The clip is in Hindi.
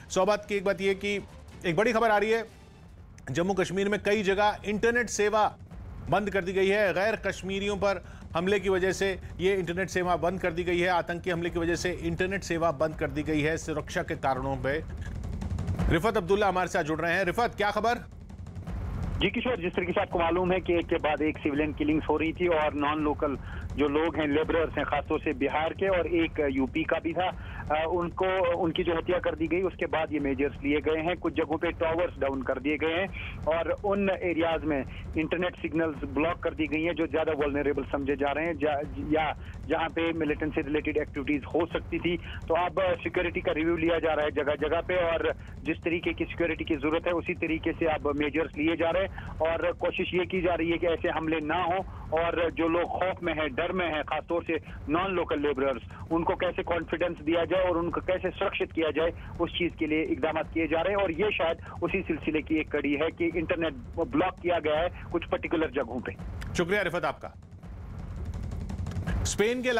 सौबत की एक बात यह कि एक बड़ी खबर आ रही है, जम्मू कश्मीर में कई जगह इंटरनेट सेवा बंद कर दी गई है। गैर कश्मीरियों पर हमले की वजह से ये इंटरनेट सेवा बंद कर दी गई है। आतंकी हमले की वजह से इंटरनेट सेवा बंद कर दी गई है सुरक्षा के कारणों पे। रिफत अब्दुल्ला हमारे साथ जुड़ रहे हैं। रिफत, क्या खबर? जी किशोर, जिस तरीके से आपको मालूम है कि एक के बाद एक सिविलियन किलिंग्स हो रही थी और नॉन लोकल जो लोग हैं, लेबरर्स हैं, खासतौर से बिहार के और एक यूपी का भी था, उनकी जो हत्या कर दी गई। उसके बाद ये मेजर्स लिए गए हैं। कुछ जगहों पे टावर्स डाउन कर दिए गए हैं और उन एरियाज में इंटरनेट सिग्नल्स ब्लॉक कर दी गई हैं जो ज्यादा वल्नरेबल समझे जा रहे हैं या जहां पे मिलिटेंट से रिलेटेड एक्टिविटीज हो सकती थी। तो अब सिक्योरिटी का रिव्यू लिया जा रहा है जगह जगह पे और जिस तरीके की सिक्योरिटी की जरूरत है उसी तरीके से अब मेजर्स लिए जा रहे हैं और कोशिश ये की जा रही है कि ऐसे हमले ना हो और जो लोग खौफ में है, डर में है, खासतौर से नॉन लोकल लेबरर्स, उनको कैसे कॉन्फिडेंस दिया जाए और उनको कैसे सुरक्षित किया जाए, उस चीज के लिए इकदाम किए जा रहे हैं। और ये शायद उसी सिलसिले की एक कड़ी है कि इंटरनेट ब्लॉक किया गया है कुछ पर्टिकुलर जगहों पे। शुक्रिया रिफत आपका। स्पेन के